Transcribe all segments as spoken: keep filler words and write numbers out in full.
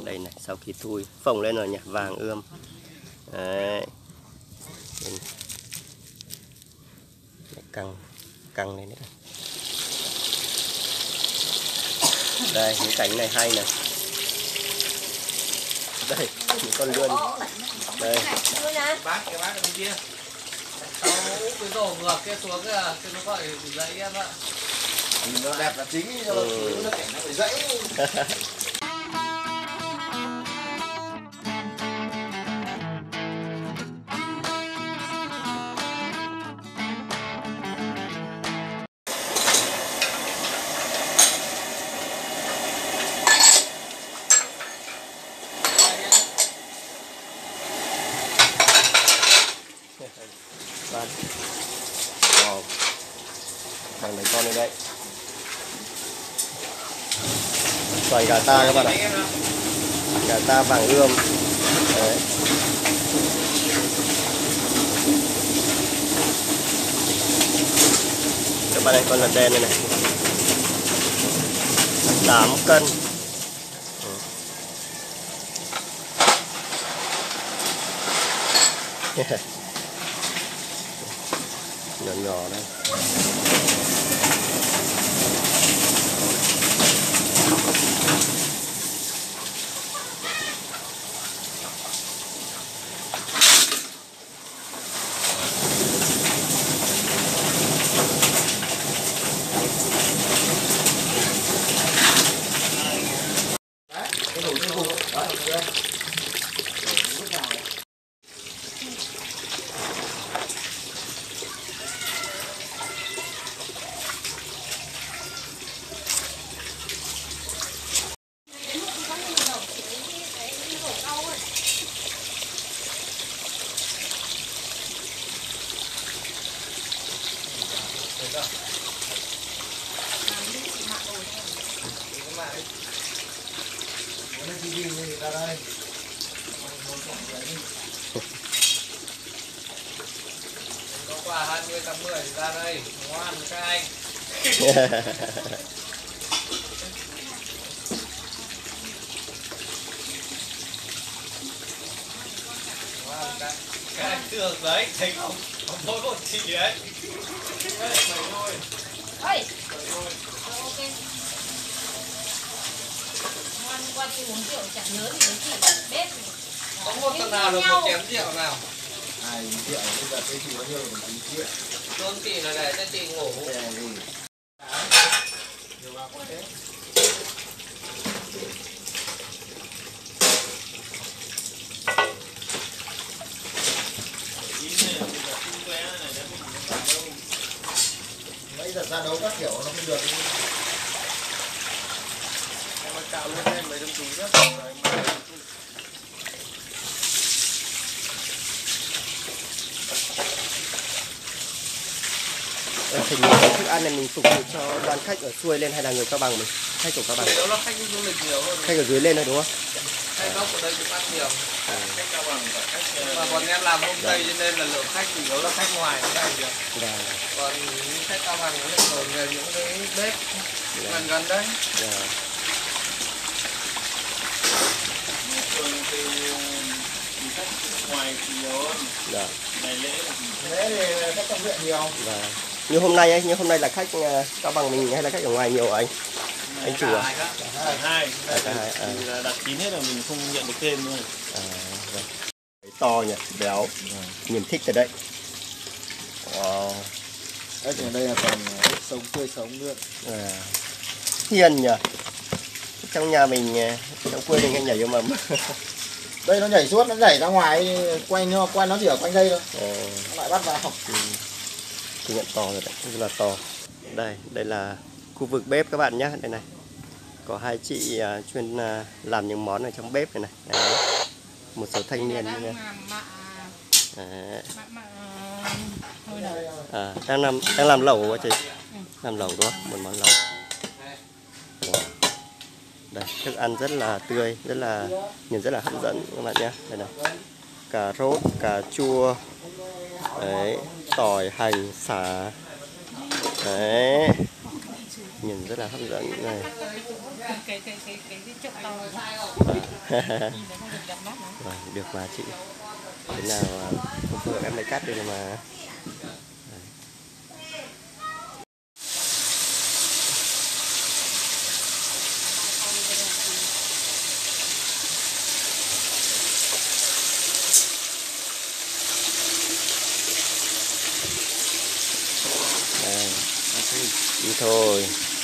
đây này, sau khi thui phồng lên rồi nhỉ, vàng ươm. Đấy. Căng căng lên nữa. Đây những cánh này hay này. Đây những con lươn. Đây. Bác cái bác ở bên kia. Sau cái rổ ngược kia xuống kìa, cho nó gọi dãy em ạ. Nó đẹp là chính, cho nó ừ. Nó cảnh nó phải dãy. Vâng. Wow. Bằng lấy con này đây. Xoài gà ta các bạn ạ. Gà ta vàng ươm. Đấy. Các bạn ơi, con lợn đen này này. tám cân. Nhỏ nhỏ đây. Cái đồ cái đồ đó là có quà hai mươi tháng mười ra đây, ngoan các anh. Ngoan các, các anh thường đấy, thấy không? Có mỗi một chị đấy. Đấy, mày thôi. Ơi. Mày thôi. Ok. Ngoan qua chị uống rượu chẳng nhớ thì cái chị bếp. Có một thằng nào được một chén rượu nào? hai triệu, bây giờ cái chị bao nhiêu là một triệu. Cơm chị là để cho chị ngủ. Để gì? Bây giờ ra đấu các kiểu nó không được. Em mà cạo luôn thêm mấy đống túi nhá. Hình như cái thức ăn này mình phục vụ cho đoàn khách ở xuôi lên hay là người Cao Bằng mình? Khách của Cao Bằng. Đó là khách đi du lịch nhiều hơn. Khách ở dưới lên thôi đúng không? Khách gốc ở đây cũng ăn nhiều. À. Khách Cao Bằng và khách và bọn em làm homestay cho nên là lượng khách chủ yếu là khách ngoài ở đây nhiều. Dạ. Còn những khách Cao Bằng nó lại ở về những cái bếp dạ. gần gần đấy. Dạ. Thường thì khách ngoài thì nhiều hơn. Dạ. Ngày lễ Lễ thì khách trong huyện nhiều. Dạ. Như hôm nay ấy, như hôm nay là khách Cao Bằng mình hay là khách ở ngoài nhiều anh? Anh chủ à? cả hai. Cả hai. À. Thì là đặt kín hết là mình không nhận được thêm thôi. À, vâng. To nhỉ, béo. Vâng. Nhìn thích rồi đấy. Wow. Ở đây là còn sống tươi sống nữa. À. Hiền nhỉ. Trong nhà mình, trong quê mình hay nhảy vô mầm. Đây nó nhảy suốt, nó nhảy ra ngoài quanh nó quanh nó chỉ ở quanh đây thôi. À. Nó lại bắt vào. Ừ. Công nhận to rồi đấy, rất là to. Đây, đây là khu vực bếp các bạn nhé, đây này. Có hai chị uh, chuyên uh, làm những món ở trong bếp này này. Đấy. Một số thanh niên nha. Đấy. À, đang làm đang làm lẩu chị. Làm lẩu đúng không? Một món lẩu. Wow. Đây, thức ăn rất là tươi, rất là nhìn rất là hấp dẫn các bạn nhé. Đây này. Cà rốt, cà chua. Đấy, tỏi, hành, sả. Đấy. Nhìn rất là hấp dẫn này. cái cái cái cái cái chậu to nhìn nó không được đẹp mắt nữa. Vâng, được mà chị. Thế nào không phù hợp em lấy cắt đây mà. Đây, đi thôi.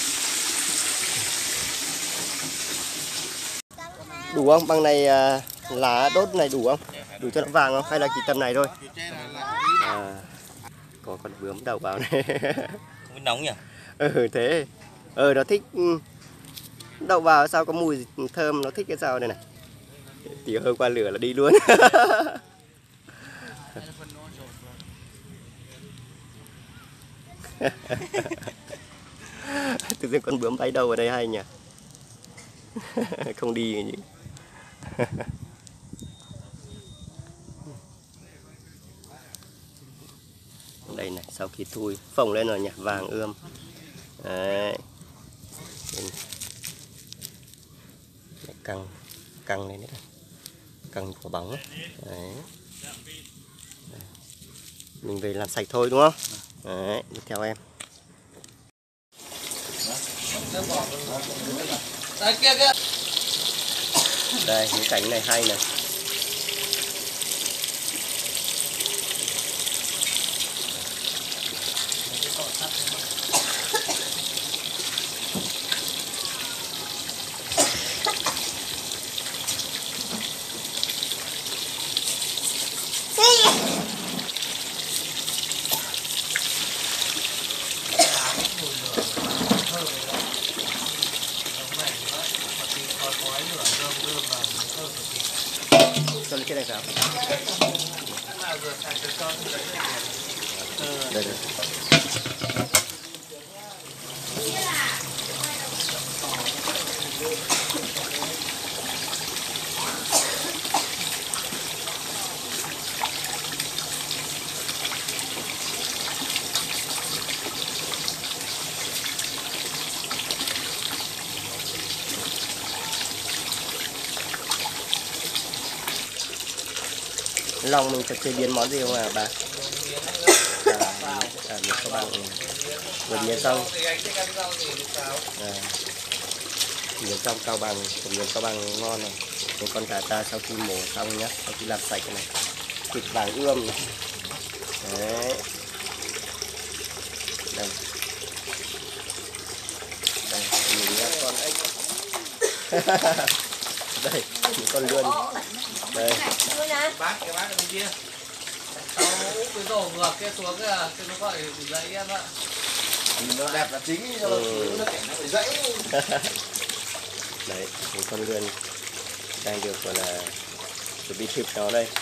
Đủ không? Bằng này à, lá đốt này đủ không? Đủ cho nó vàng không? Hay là chỉ tầm này thôi? À, có con bướm đậu vào này. Không nóng nhỉ? Ừ thế. Ừ nó thích đậu vào sao có mùi thơm, nó thích cái sao đây này. Tí hơi qua lửa là đi luôn. Tự nhiên con bướm bay đâu ở đây hay nhỉ? Không đi nhỉ? Đây này, sau khi thui phồng lên rồi nhỉ, vàng ươm. Đấy. Căng căng lên đấy, căng quả bóng. Đấy. Mình về làm sạch thôi đúng không? Đấy, đi theo em. Đây kia kia. Đây, những cảnh này hay này. Cho lên cái này vào. Đây đây. Lòng mình sẽ chế biến món gì không à bà? À, à miếng cao bằng vừa miếng xong à, miếng trong cao bằng, miếng cao bằng ngon này. Một con gà ta sau khi mổ xong nhá, sau khi làm sạch cái này, thịt vàng ươm này. Đấy. Đây. Đây, mình nhá, con ếch. Đây, một con lươn. Đây. Bác cái bác ở bên kia. Sau úp cái rổ ngược kia xuống cái là nó gọi dậy em ạ. Nó đẹp là chính, cho nó nó cảnh nó phải dãy. Đấy, một con lươn đang được gọi là chuẩn bị thịt nó đây.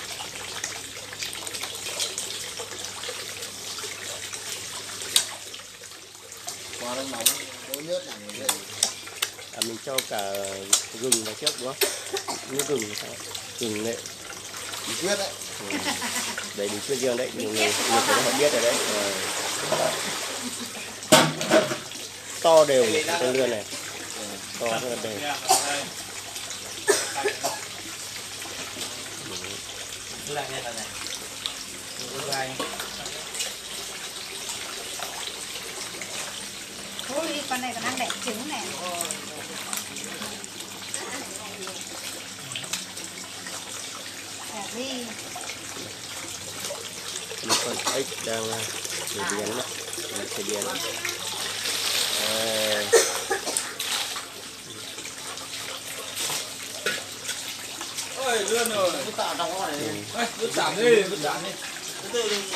Qua nó nóng, nó nhớt này vậy. À, mình cho cả gừng vào trước đúng không? Nước gừng sao? Gừng đấy. Bí quyết đấy. Ừ. Đấy bí quyết riêng đấy, nhiều người nhiều người họ biết rồi đấy. À. To đều con lươn này, to rất là đều. Lại này là này. Lại. Thôi đi, con này còn đang đẻ trứng này. Đẻ đi. Một con ếch đang chế biến đấy, chế biến. À. Ôi, lươn rồi. Cứ tạo trong cái này. Ê, cứ chạm đi, cứ chạm đi. Từ từ đi.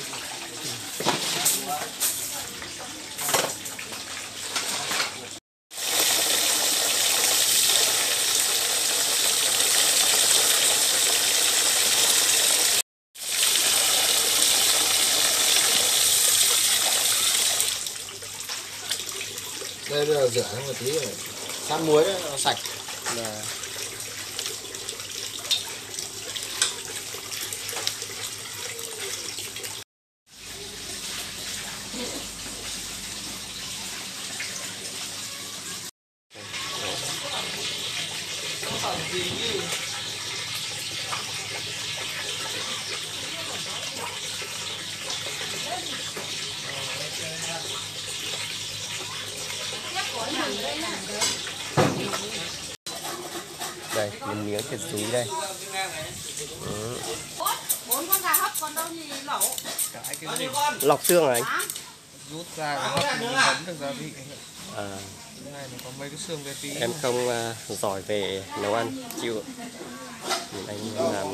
Đây bây giờ rửa nó một tí rồi. Sát muối đấy, nó sạch. Là Đây, miếng miếng thịt dúi đây. Ừ. Bốn con gà hấp còn đâu thì lẩu. Lọc xương à anh? Rút ra cái hấp thì thấm được gia vị. À, Cái này nó có mấy cái xương bé tí. em không uh, giỏi về nấu ăn, chịu. Nhìn anh làm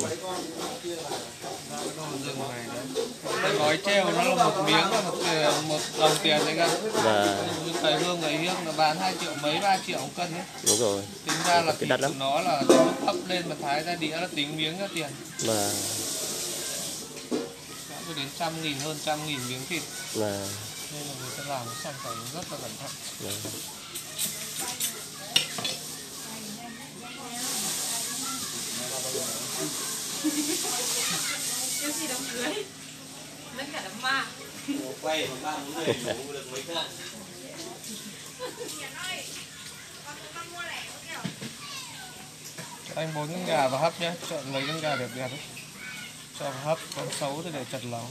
Rừng này đấy. Cái gói treo nó là một miếng là một, một đồng tiền đấy cả. và Cái hương cái hiếc nó bán hai triệu mấy ba triệu một cân đấy. đúng rồi. Tính ra là Cái thịt đắt lắm. của nó là đến lúc hấp lên mà thái ra đĩa là tính miếng ra tiền. Mà Có đến trăm nghìn hơn trăm nghìn miếng thịt. là Nên là người ta làm cái sản phẩm rất là cẩn thận. là Cái gì đám cưới. Lẫn cả đám ma. Quay mà ba muốn về ngủ được mấy cái. Anh bốn con gà và hấp nhé, chọn mấy con gà đẹp đẹp ấy. Cho vào hấp, con xấu thì để chật lóng.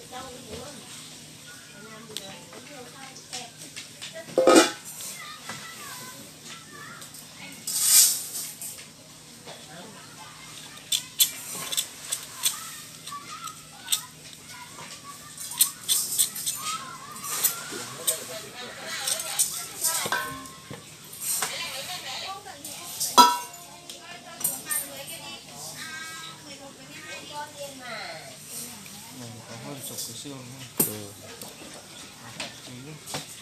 Này có hơn chục cái xương nữa. ừ. Tí nữa.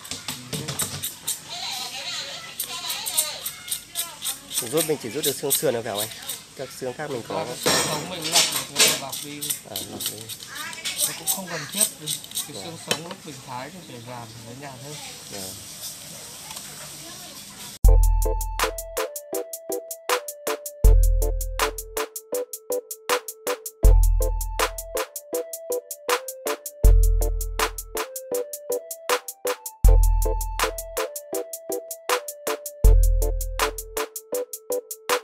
Rút mình chỉ rút được xương sườn thôi phải không anh? Các xương khác mình Có có cái xương sống mình lọc được cái lọc đi. à, lọc đi. Nó cũng không cần thiết. Cái xương sống lúc mình thái thì để làm thì nó nhạt hơn. Rồi.